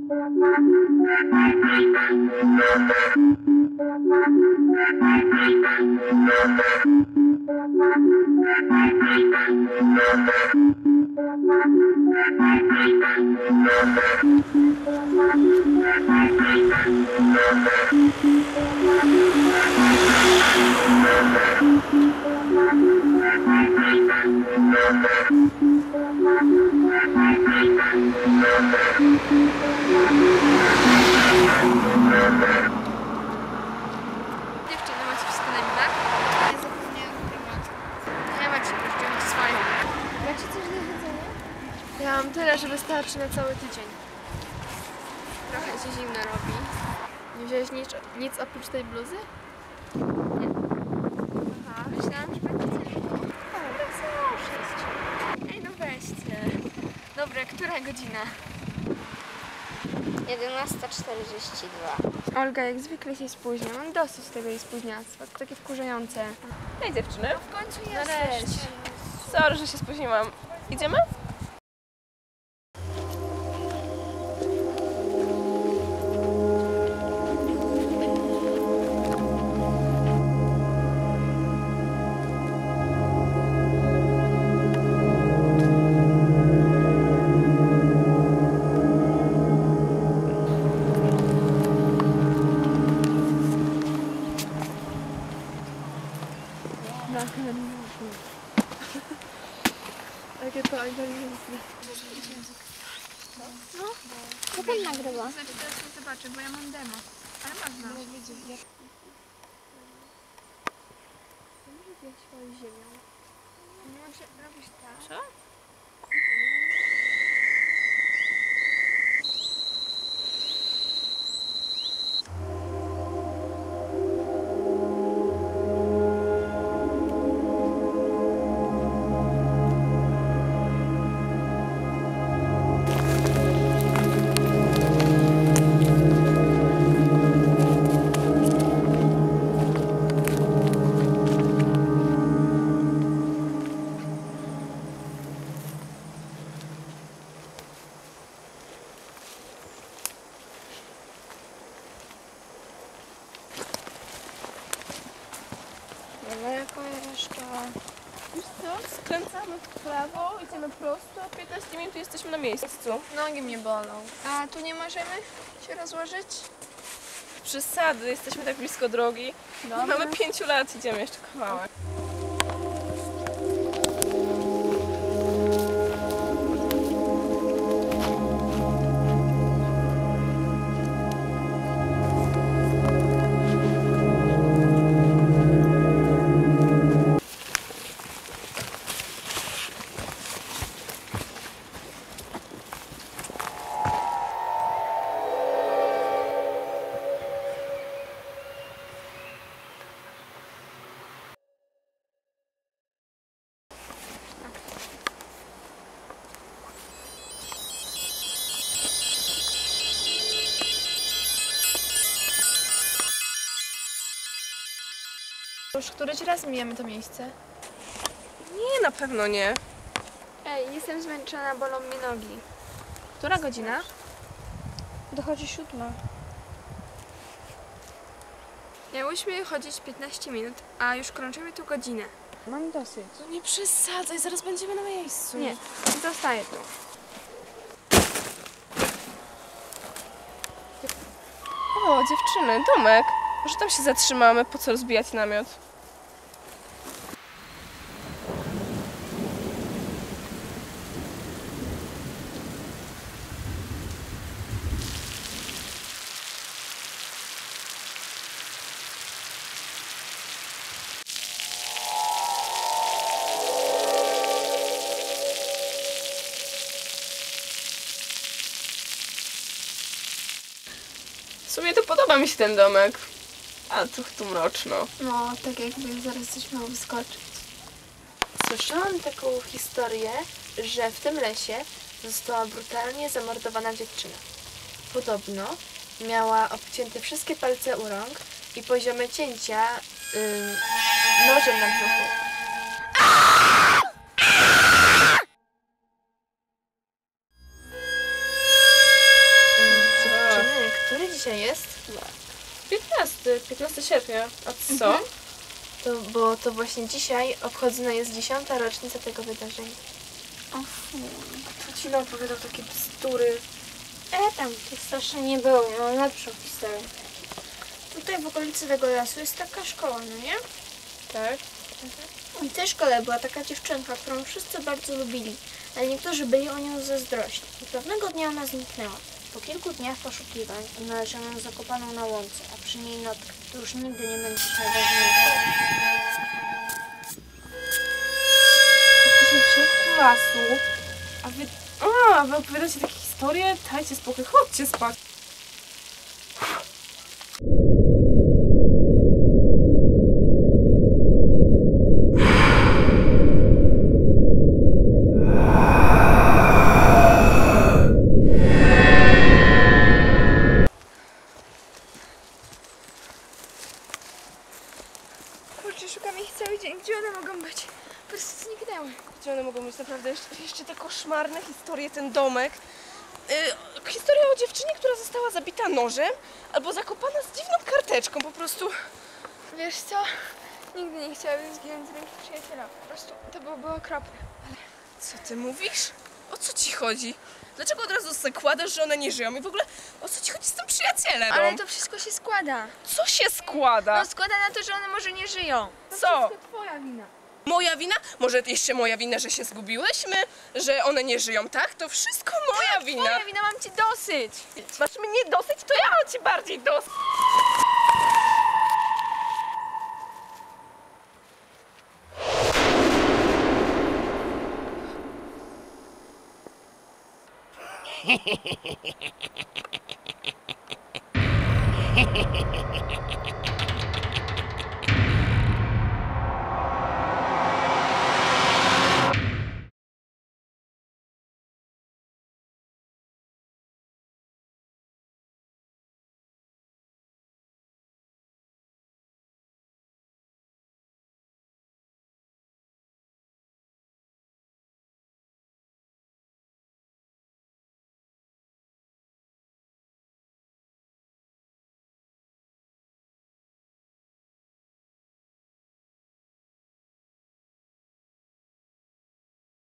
Dziewczyny, macie wszystko na liwach? Ja zapomniałam temat. Nie macie, już swoje. Macie coś do jedzenia? Ja mam tyle, że wystarczy na cały tydzień. Trochę się zimno robi. Nie wziąłeś nic oprócz tej bluzy? Nie. Aha, myślałam, że będziecie. O, tak założyć. Ej, no weźcie. Dobra, która godzina? 11:42. Olga jak zwykle się spóźnia. Mam dosyć tego jej spóźniactwa. To takie wkurzające. Hej dziewczyny. W końcu Nareszcie. Sorry, że się spóźniłam. Idziemy? Takie to inteligentne. Co pan nagrywa? Znaczy teraz nie zobaczę, bo ja mam demo. Ale można. No widzę. Może być swoją ziemią. Nie może robisz tak. Co? Daleko jeszcze. Wiesz co? Skręcamy w prawo, idziemy prosto, 15 minut i jesteśmy na miejscu. Nogi mnie bolą. A tu nie możemy się rozłożyć? Przesady, jesteśmy tak blisko drogi. Mamy 5 lat, idziemy jeszcze kawałek. Już któryś raz mijamy to miejsce. Nie, na pewno nie. Ej, jestem zmęczona, bolą mi nogi. Która godzina? Dochodzi 7. Miałyśmy chodzić 15 minut, a już krążymy tu godzinę. Mam dosyć. No nie przesadzaj, zaraz będziemy na miejscu. Nie, zostaję tu. O, dziewczyny, domek. Może tam się zatrzymamy, po co rozbijać namiot? W sumie to podoba mi się ten domek. A trochę tu mroczno. No, tak jakby zaraz coś miało wyskoczyć. Słyszałam taką historię, że w tym lesie została brutalnie zamordowana dziewczyna. Podobno miała obcięte wszystkie palce u rąk i poziome cięcia nożem na brzuchu. dzisiaj jest? 15 sierpnia. A co? Bo to właśnie dzisiaj obchodzona jest 10. rocznica tego wydarzenia. To ci nam opowiadał takie bzdury. Tam to strasznie nie było, miałam lepszą historię. Tutaj w okolicy tego lasu jest taka szkoła, no nie? Tak? I w tej szkole była taka dziewczynka, którą wszyscy bardzo lubili, ale niektórzy byli o nią zazdrośni. I pewnego dnia ona zniknęła. Po kilku dniach poszukiwań odnaleziono ją zakopaną na łące, a przy niej notkę. To już nigdy nie będziesz najważniejsza. Jesteśmy w środku lasu, a wy opowiadacie takie historie? Dajcie spokój, chodźcie spać. Kurczę, szukam ich cały dzień. Gdzie one mogą być? Po prostu zniknęły. Gdzie one mogą być naprawdę? Jeszcze te koszmarne historie, ten domek. Historia o dziewczynie, która została zabita nożem albo zakopana z dziwną karteczką, po prostu. Wiesz co? Nigdy nie chciałabym zginąć z ręki przyjaciela. Po prostu to byłoby okropne. Co ty mówisz? O co ci chodzi? Dlaczego od razu zakładasz, że one nie żyją? I w ogóle o co ci chodzi z tym przyjacielem? Ale to wszystko się składa. Co się składa? No składa na to, że one może nie żyją. Co? To twoja wina. Moja wina? Może jeszcze moja wina, że się zgubiłyśmy? Że one nie żyją, tak? To wszystko moja wina. Twoja wina, mam ci dosyć. Masz mnie dosyć, to ja mam ci bardziej dosyć.